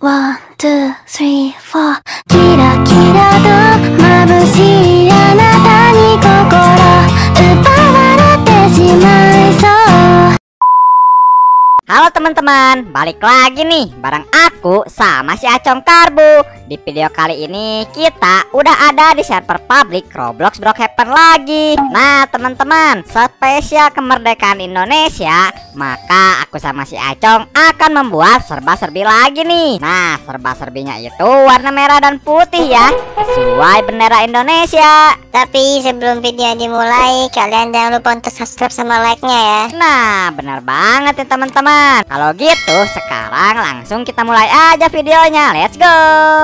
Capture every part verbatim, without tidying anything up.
ワン、ツー、スリー、フォー キラキラと眩しいあなたに心奪われてしまいそう。 Halo teman-teman, balik lagi nih bareng aku sama si Acong Karbu. Di video kali ini kita udah ada di server publik Roblox Brookhaven lagi. Nah teman-teman, spesial kemerdekaan Indonesia, maka aku sama si Acong akan membuat serba-serbi lagi nih. Nah serba-serbinya itu warna merah dan putih ya, sesuai bendera Indonesia. Tapi sebelum video dimulai, kalian jangan lupa untuk subscribe sama like-nya ya. Nah benar banget ya teman-teman. Kalau gitu sekarang langsung kita mulai aja videonya. Let's go.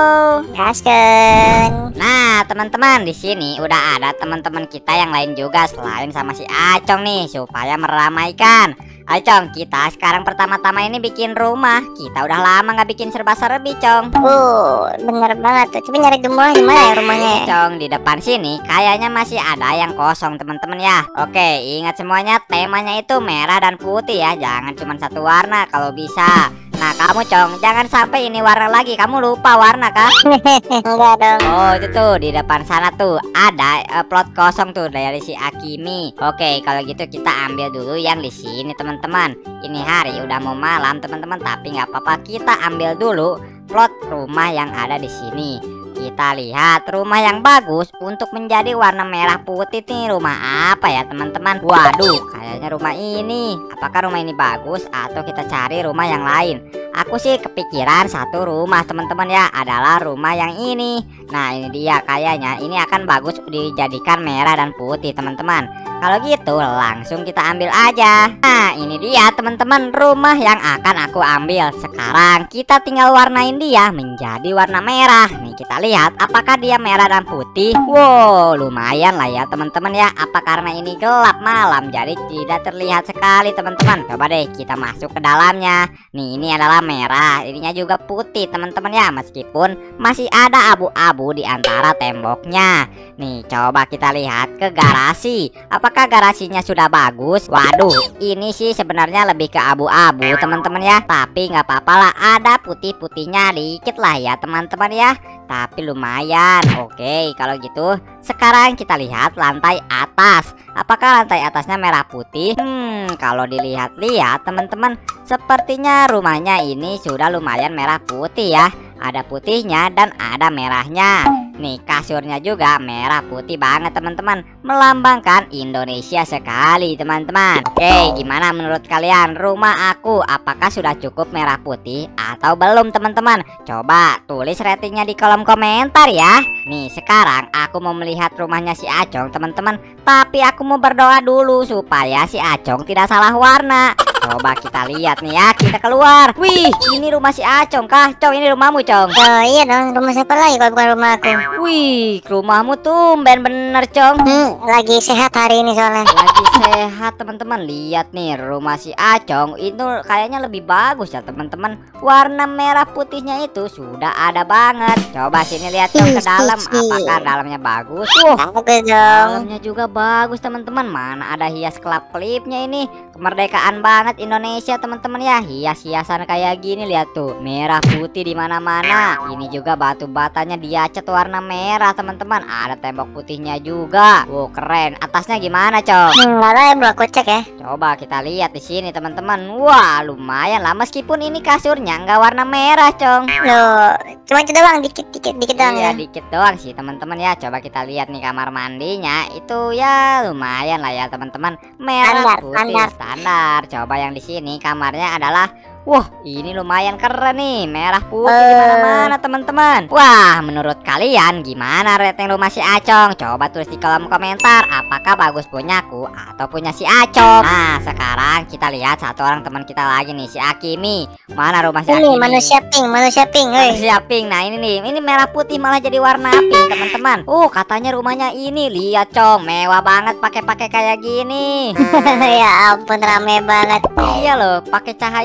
Gaskeun. Nah teman-teman, di sini udah ada teman-teman kita yang lain juga selain sama si Acong nih, supaya meramaikan. Acong, kita sekarang pertama-tama ini bikin rumah. Kita udah lama nggak bikin serba-serbi, Cong. Uh, bener banget tuh. Coba nyari gemulai di mana ya rumahnya ya? Cong, di depan sini kayaknya masih ada yang kosong teman-teman ya. Oke, ingat semuanya temanya itu merah dan putih ya. Jangan cuma satu warna kalau bisa. Nah kamu Cong, jangan sampai ini warna lagi. Kamu lupa warna kah? Enggak dong. Oh itu tuh di depan sana tuh ada uh, plot kosong tuh dari si Akimi. Oke kalau gitu kita ambil dulu yang di sini teman-teman. Ini hari udah mau malam teman-teman, tapi nggak apa-apa, kita ambil dulu plot rumah yang ada di sini. Kita lihat rumah yang bagus untuk menjadi warna merah putih nih. Rumah apa ya teman-teman? Waduh, kayaknya rumah ini. Apakah rumah ini bagus atau kita cari rumah yang lain? Aku sih kepikiran satu rumah teman-teman ya, adalah rumah yang ini. Nah ini dia, kayaknya ini akan bagus dijadikan merah dan putih teman-teman. Kalau gitu langsung kita ambil aja. Nah ini dia teman-teman rumah yang akan aku ambil. Sekarang kita tinggal warnain dia menjadi warna merah. Nih kita lihat apakah dia merah dan putih. Wow lumayan lah ya teman-teman ya. Apa karena ini gelap malam jadi tidak terlihat sekali teman-teman. Coba deh kita masuk ke dalamnya. Nih ini adalah merah, ininya juga putih teman-teman ya, meskipun masih ada abu-abu di antara temboknya. Nih coba kita lihat ke garasi. Apakah garasinya sudah bagus? Waduh ini sih sebenarnya lebih ke abu-abu teman-teman ya, tapi nggak apa-apa lah, ada putih-putihnya dikit lah ya teman-teman ya, tapi lumayan. Oke kalau gitu sekarang kita lihat lantai atas. Apakah lantai atasnya merah putih? Hmm kalau dilihat-lihat teman-teman, sepertinya rumahnya ini sudah lumayan merah putih ya. Ada putihnya dan ada merahnya. Nih kasurnya juga merah putih banget teman-teman, melambangkan Indonesia sekali teman-teman. Oke gimana menurut kalian rumah aku? Apakah sudah cukup merah putih atau belum teman-teman? Coba tulis ratingnya di kolom komentar ya. Nih sekarang aku mau melihat rumahnya si Acong teman-teman, tapi aku mau berdoa dulu supaya si Acong tidak salah warna. Coba kita lihat nih ya, kita keluar. Wih, ini rumah si Acong kah? Cong, ini rumahmu, Cong? Oh iya dong, rumah siapa lagi kalau bukan rumah aku? Wih, rumahmu tumben bener, Cong. Hmm, lagi sehat hari ini soalnya. Lagi sehat, teman-teman. Lihat nih, rumah si Acong itu kayaknya lebih bagus ya, teman-teman. Warna merah putihnya itu sudah ada banget. Coba sini lihat Cong ke dalam. Apakah dalamnya bagus? Wah, bagus dong. dalamnya juga bagus, teman-teman. Mana ada hias kelap-kelipnya ini. Kemerdekaan banget Indonesia teman-teman ya, hias-hiasan kayak gini lihat tuh, merah putih di mana-mana. Ini juga batu batanya dia cat warna merah teman-teman, ada tembok putihnya juga. Wow keren. Atasnya gimana Cong? Hmm, lalu ya bro, aku cek ya. Coba kita lihat di sini teman-teman. Wah lumayan lah, meskipun ini kasurnya nggak warna merah Cong. Loh, cuma itu doang, dikit dikit dikit doang iya, ya. dikit doang sih teman-teman ya. Coba kita lihat nih kamar mandinya, itu ya lumayan lah ya teman-teman, merah Standar, putih standar. standar. Coba yang di sini kamarnya adalah, wah ini lumayan keren nih, merah putih Uh. di mana-mana teman-teman. Wah menurut kalian gimana rating rumah si Acong? Coba tulis di kolom komentar apakah bagus punyaku atau punya si Acong. Nah sekarang kita lihat satu orang teman kita lagi nih, si Akimi. Mana rumah si Ini Akimi? manusia pink, manusia pink, hei. Manusia pink. Nah ini nih, ini merah putih malah jadi warna pink teman-teman. Uh katanya rumahnya ini, lihat Cong, mewah banget pakai-pakai kayak gini. Ya ampun rame banget. Iya loh, pakai cahaya kayak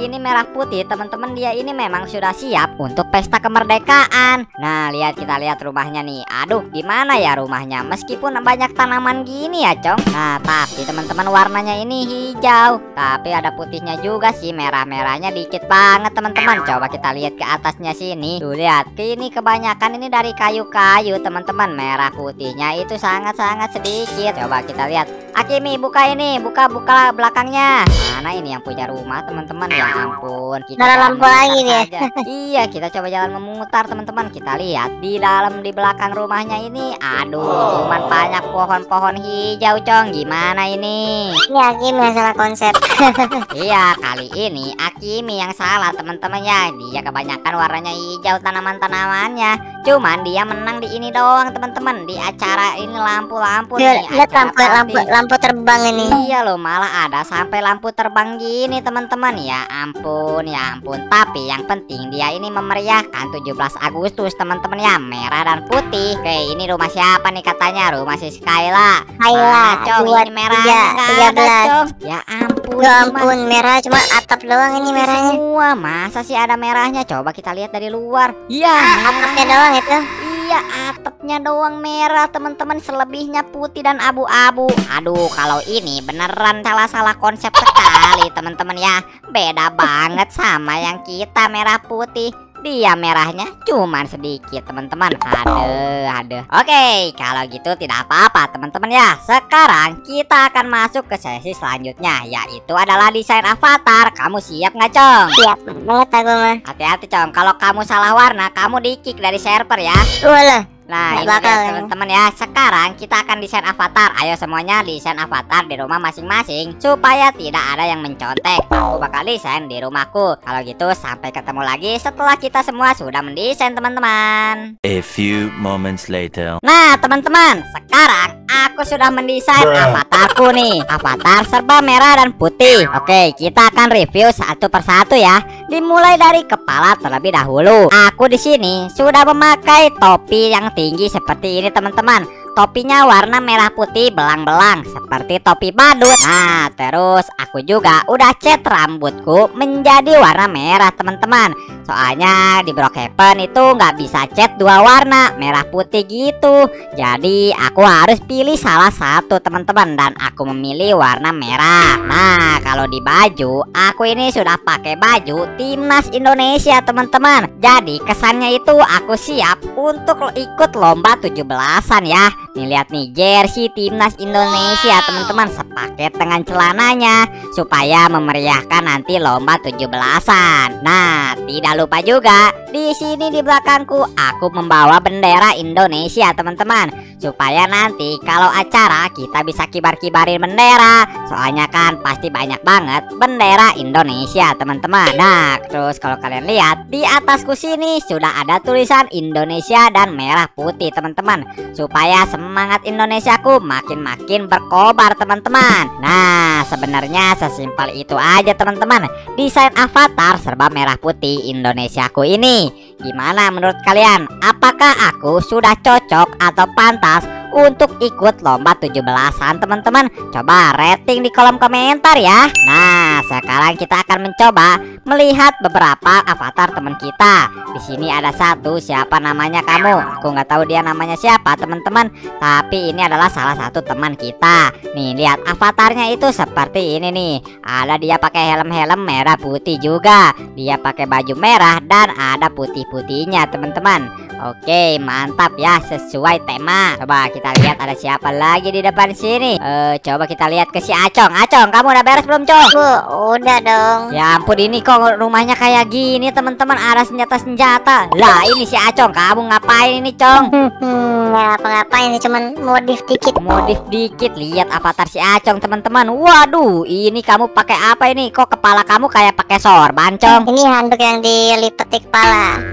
ini merah putih teman-teman, dia ini memang sudah siap untuk pesta kemerdekaan. Nah lihat, kita lihat rumahnya nih. Aduh gimana ya rumahnya, meskipun banyak tanaman gini ya Cong. Nah tapi teman-teman warnanya ini hijau, tapi ada putihnya juga sih, merah-merahnya dikit banget teman-teman. Coba kita lihat ke atasnya sini. Tuh lihat, ini kebanyakan ini dari kayu-kayu teman-teman. Merah putihnya itu sangat-sangat sedikit. Coba kita lihat. Akimi buka ini, buka-buka belakangnya. Mana ini yang punya rumah teman-teman? Ya ampun, kita Ada lampu lagi dia. Iya, kita coba jalan memutar teman-teman. Kita lihat di dalam, di belakang rumahnya ini. Aduh, cuman banyak pohon-pohon hijau Cong. Gimana ini? Ini Akimi yang salah konsep. Iya, kali ini Akimi yang salah teman-teman ya. Dia kebanyakan warnanya hijau tanaman-tanamannya. Cuman dia menang di ini doang teman-teman. Di acara ini lampu-lampu nih. Lihat lampu, acara lampu, party. lampu terbang ini. Iya loh, malah ada sampai lampu terbang gini teman-teman. Ya ampun, ya ampun. Tapi yang penting dia ini memeriahkan tujuh belas Agustus teman-teman ya, merah dan putih. Oke, ini rumah siapa nih katanya? Rumah si Skyla. Kayla, Mana, Cong? dua, Ini merahnya tiga, nggak tiga ada belas. Cong. Ya ampun. Ya cuman ampun, merah cuma atap doang ini merahnya. semua. Masa sih ada merahnya? Coba kita lihat dari luar. Iya, Atapnya doang itu. iya, atapnya doang merah teman-teman, selebihnya putih dan abu-abu. Aduh, kalau ini beneran salah-salah konsep sekali teman-teman ya. Beda banget sama yang kita merah putih. Dia merahnya cuman sedikit teman-teman. Aduh, aduh. Oke, kalau gitu tidak apa-apa teman-teman ya. Sekarang kita akan masuk ke sesi selanjutnya, yaitu adalah desain avatar. Kamu siap nggak Cong? Siap banget aku mah. Hati-hati Cong, kalau kamu salah warna kamu di-kick dari server ya. Walah. Nah Nggak ini bakal, dia ya. teman-teman ya. Sekarang kita akan desain avatar. Ayo semuanya desain avatar di rumah masing-masing, supaya tidak ada yang mencontek. Aku bakal desain di rumahku. Kalau gitu sampai ketemu lagi setelah kita semua sudah mendesain teman-teman. A few moments later. Nah teman-teman, sekarang aku sudah mendesain avatarku nih. Avatar serba merah dan putih. Oke, kita akan review satu persatu ya. Dimulai dari kepala terlebih dahulu. Aku di sini sudah memakai topi yang tinggi seperti ini teman-teman. Topinya warna merah putih belang-belang seperti topi badut. Nah terus aku juga udah cat rambutku menjadi warna merah teman-teman. Soalnya di Brookhaven itu nggak bisa cat dua warna merah putih gitu. Jadi aku harus pilih salah satu teman-teman, dan aku memilih warna merah. Nah kalau di baju, aku ini sudah pakai baju timnas Indonesia teman-teman. Jadi kesannya itu aku siap untuk ikut lomba tujuh belasan ya. Nih lihat nih, jersey timnas Indonesia teman-teman, sepaket dengan celananya supaya memeriahkan nanti lomba tujuh belasan. Nah tidak lupa juga di sini di belakangku aku membawa bendera Indonesia teman-teman, supaya nanti kalau acara kita bisa kibar-kibarin bendera. Soalnya kan pasti banyak banget bendera Indonesia teman-teman. Nah terus kalau kalian lihat di atasku sini sudah ada tulisan Indonesia dan merah putih teman-teman, supaya semangat Indonesiaku makin-makin berkobar teman-teman. Nah sebenarnya sesimpel itu aja teman-teman, desain avatar serba merah putih Indonesiaku ini. Gimana menurut kalian? Apakah aku sudah cocok atau pantas untuk ikut lomba tujuh belasan teman-teman? Coba rating di kolom komentar ya. Nah sekarang kita akan mencoba melihat beberapa avatar teman kita. Di sini ada satu, siapa namanya kamu? Aku nggak tahu dia namanya siapa teman-teman, tapi ini adalah salah satu teman kita. Nih lihat avatarnya itu seperti ini nih. Ada dia pakai helm-helm merah putih juga. Dia pakai baju merah dan ada putih-putihnya teman-teman. Oke mantap ya, sesuai tema. Coba kita lihat ada siapa lagi di depan sini. Eh coba kita lihat ke si Acong. Acong kamu udah beres belum Cong? Bu, udah dong. Ya ampun, ini kok rumahnya kayak gini teman-teman, ada senjata-senjata. Lah ini si Acong, kamu ngapain ini Cong? Hmm, nggak apa-ngapain sih, cuman modif dikit. Modif dikit. Lihat avatar si Acong teman-teman. Waduh, ini kamu pakai apa ini? Kok kepala kamu kayak pakai sorban Cong? Ini handuk yang dilipat di kepala.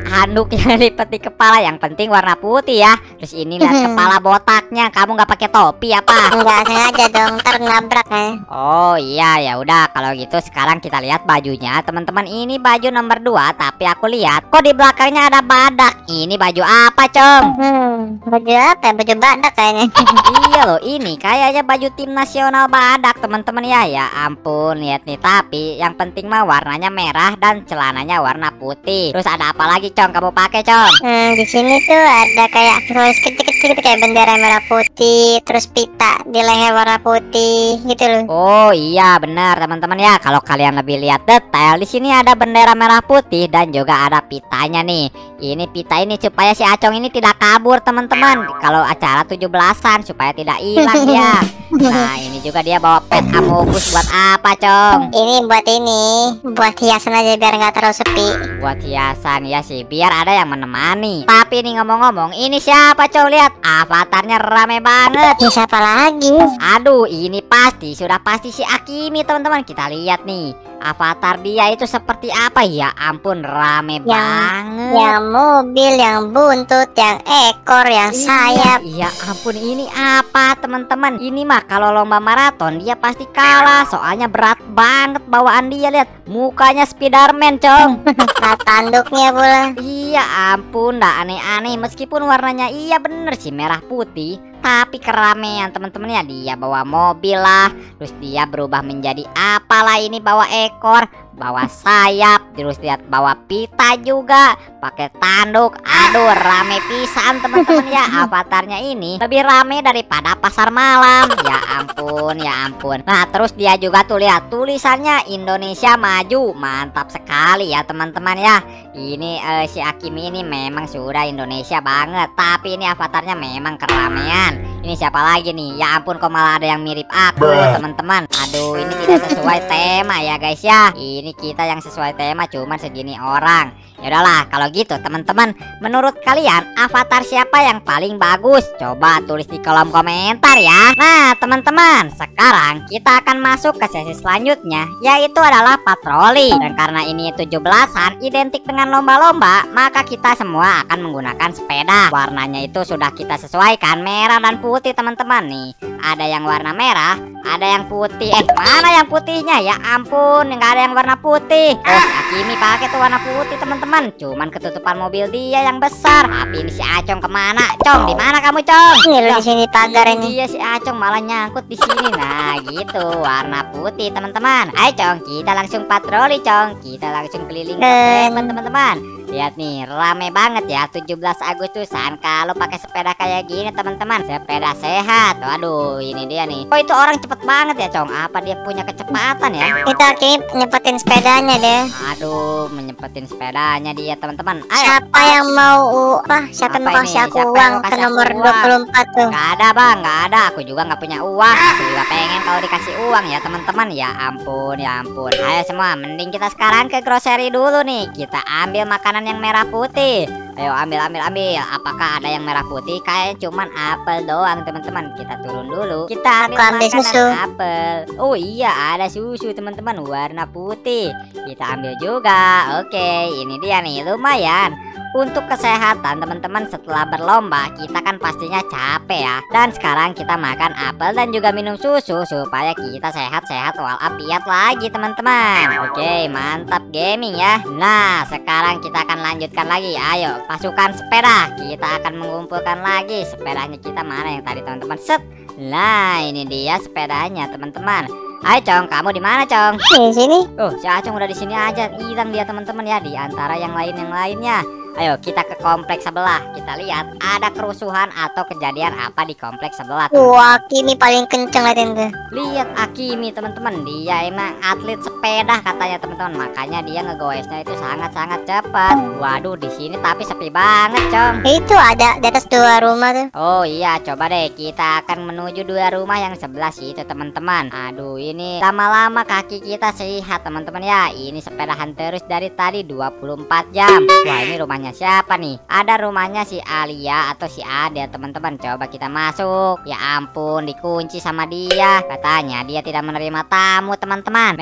handuk yang lipat di kepala, yang penting warna putih ya. Terus ini lihat kepala botaknya, kamu nggak pakai topi apa? Enggak sengaja dong, ntar nabrak ya. Oh iya, ya udah kalau gitu sekarang kita lihat bajunya teman-teman. Ini baju nomor dua, tapi aku lihat kok di belakangnya ada badak. Ini baju apa, Cong? Hmm, baju apa? Baju badak kayaknya. Iya loh, ini kayaknya baju tim nasional badak teman-teman ya. Ya ampun, lihat nih. Tapi yang penting mah warnanya merah dan celananya warna putih. Terus ada apa lagi, Cong? Kamu pakai, Cong? Hmm, di sini tuh ada kayak aksesoris kecil-kecil gitu, kayak bendera merah putih, terus pita di leher warna putih gitu loh. Oh iya benar teman-teman ya. Kalau kalian lebih lihat detail, di sini ada bendera merah putih dan juga ada pitanya nih. Ini pita ini supaya si Acong ini tidak kabur teman-teman. Kalau acara tujuh belasan supaya tidak hilang dia. Nah ini juga dia bawa pet Amogus buat apa, Cong? Ini buat ini, buat hiasan aja biar nggak terlalu sepi. Buat hiasan ya sih, biar ada yang menemani. Tapi ini ngomong-ngomong, ini siapa, Cong? Lihat avatarnya rame banget. Ya siapa lagi? Aduh, ini pasti sudah pasti si Akimi teman-teman. Kita lihat nih, avatar dia itu seperti apa ya? Ampun, rame Yang- banget. Yang mobil, yang buntut, yang ekor, yang sayap. Iya, ampun, ini apa teman-teman? Ini mah kalau lomba maraton dia pasti kalah. Soalnya berat banget bawaan dia. Lihat, mukanya Spiderman, Cong. Nah, tanduknya pula. Iya ampun, dah aneh-aneh. Meskipun warnanya iya bener sih merah putih, tapi keramaian teman-teman ya. Dia bawa mobil lah, terus dia berubah menjadi apalah ini, bawa ekor, bawa sayap, terus lihat bawa pita juga, pakai tanduk. Aduh, rame pisan teman-teman ya. Avatarnya ini lebih rame daripada pasar malam. Ya ampun, ya ampun. Nah terus dia juga tuh lihat tulisannya Indonesia Maju. Mantap sekali ya teman-teman ya. Ini eh, si Akimi ini memang sudah Indonesia banget, tapi ini avatarnya memang keramaian. Ini siapa lagi nih? Ya ampun, kok malah ada yang mirip aku teman-teman. Aduh, ini tidak sesuai tema ya guys ya. Ini kita yang sesuai tema cuman segini orang. Ya udahlah kalau gitu teman-teman, menurut kalian avatar siapa yang paling bagus? Coba tulis di kolom komentar ya. Nah teman-teman, sekarang kita akan masuk ke sesi selanjutnya, yaitu adalah patroli. Dan karena ini tujuh belasan identik dengan lomba-lomba, maka kita semua akan menggunakan sepeda. Warnanya itu sudah kita sesuaikan, merah dan putih teman-teman nih. Ada yang warna merah, ada yang putih. Eh mana yang putihnya? Ya ampun, nggak ada yang warna putih. Oh si Akimi pakai tuh warna putih teman-teman. Cuman ketutupan mobil dia yang besar. Tapi ini si Acong kemana? Cong, di mana kamu, Cong? Ini loh di sini pagar Ini ini. dia si Acong malah nyangkut di sini. Nah gitu, warna putih teman-teman. Ayo Cong, kita langsung patroli, Cong. Kita langsung keliling ke Eh. Playman teman-teman. Lihat nih, rame banget ya tujuh belas Agustusan kalau pakai sepeda kayak gini teman-teman. Sepeda sehat. Waduh, ini dia nih. Oh itu orang cepet banget ya, Cong. Apa dia punya kecepatan ya? Itu Akimi nyepetin sepedanya deh. Aduh, menyepetin sepedanya dia teman-teman. Ayo. Siapa yang mau u- apa? Siapa yang Apa mau ini? kasih aku Siapa yang uang mau ke kasih nomor aku dua puluh empat tuh? Gak ada bang, gak ada. Aku juga gak punya uang. Aku juga pengen kalau dikasih uang ya teman-teman. Ya ampun, ya ampun. Ayo semua, mending kita sekarang ke grocery dulu nih. Kita ambil makanan yang merah putih. Ayo ambil, ambil, ambil. Apakah ada yang merah putih? Kayaknya cuman apel doang teman-teman. Kita turun dulu. Kita ambil, Aku ambil makanan susu. apel. Oh iya, ada susu teman-teman, warna putih. Kita ambil juga. Oke, ini dia nih, lumayan. Untuk kesehatan teman-teman, setelah berlomba kita kan pastinya capek ya. Dan sekarang kita makan apel dan juga minum susu supaya kita sehat-sehat walafiat lagi teman-teman. Oke, mantap gaming ya. Nah sekarang kita akan lanjutkan lagi. Ayo pasukan sepeda, kita akan mengumpulkan lagi sepedanya kita. Mana yang tadi teman-teman? Set. Nah ini dia sepedanya teman-teman. Ayo Cong, kamu di mana Cong? Di sini. Oh, si Acong udah di sini aja, hilang dia teman-teman ya di antara yang lain yang lainnya. Ayo kita ke kompleks sebelah. Kita lihat ada kerusuhan atau kejadian apa di kompleks sebelah. teman-teman. Wah, Akimi paling kenceng liatin tuh. Lihat Akimi teman-teman, dia emang atlet sepeda katanya teman-teman. Makanya dia ngegoesnya itu sangat-sangat cepat. Waduh, di sini tapi sepi banget, Cong. Itu ada di atas dua rumah tuh. Oh iya, coba deh kita akan menuju dua rumah yang sebelah situ teman-teman. Aduh, ini lama-lama kaki kita sehat teman-teman ya. Ini sepedahan terus dari tadi dua puluh empat jam. Wah, ini rumahnya siapa nih? Ada rumahnya si Alia atau si Ade teman-teman. Coba kita masuk. Ya ampun, dikunci sama dia. Katanya dia tidak menerima tamu teman-teman. Memang tidak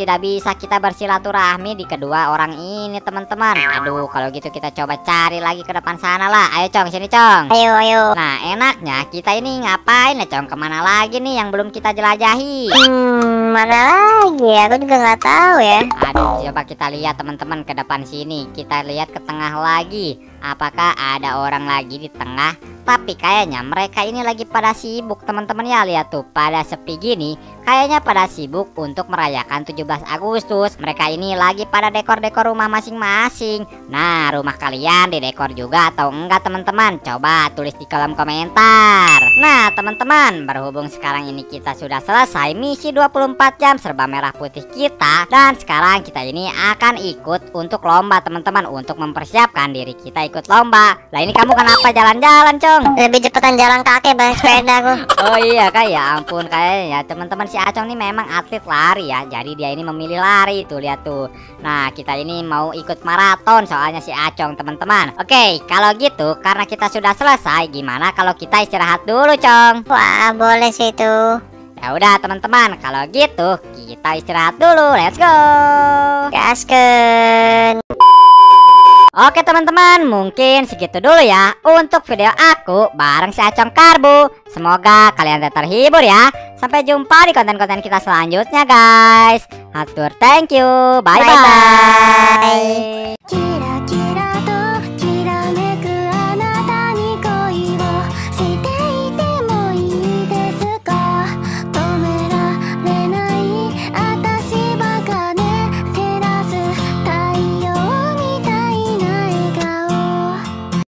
tidak bisa kita bersilaturahmi di kedua orang ini teman-teman. Aduh, kalau gitu kita coba cari lagi ke depan sana lah. Ayo Cong, sini Cong. Ayo, ayo. Nah, enaknya kita ini ngapain ya Cong? Kemana lagi nih yang belum kita jelajahi? Hmm, mana lagi ya? Aku juga nggak tahu ya. Aduh, coba kita lihat teman-teman ke depan sini. Kita lihat ke tengah lagi. Apakah ada orang lagi di tengah? Tapi kayaknya mereka ini lagi pada sibuk teman-teman ya. Lihat tuh, pada sepi gini. Kayaknya pada sibuk untuk merayakan tujuh belas Agustus. Mereka ini lagi pada dekor-dekor rumah masing-masing. Nah, rumah kalian didekor juga atau enggak teman-teman? Coba tulis di kolom komentar. Nah teman-teman, berhubung sekarang ini kita sudah selesai misi dua puluh empat jam serba merah putih kita. Dan sekarang kita ini akan ikut untuk lomba teman-teman. Untuk mempersiapkan diri kita ikut lomba. Lah ini kamu kenapa jalan-jalan Cong? Lebih cepetan jalan kaki balik sepeda aku. Oh iya kak, ya ampun, kayaknya teman-teman si Acong ini memang atlet lari ya. Jadi dia ini memilih lari tuh, lihat tuh. Nah kita ini mau ikut maraton soalnya si Acong teman-teman. Oke, kalau gitu karena kita sudah selesai, gimana kalau kita istirahat dulu Cong? Wah, boleh sih itu. Ya udah teman-teman, kalau gitu kita istirahat dulu. Let's go. Gaskeun. Oke teman-teman, mungkin segitu dulu ya untuk video aku bareng si Acong Karbu. Semoga kalian terhibur ya. Sampai jumpa di konten-konten kita selanjutnya guys. Hatur thank you. Bye bye. Bye-bye.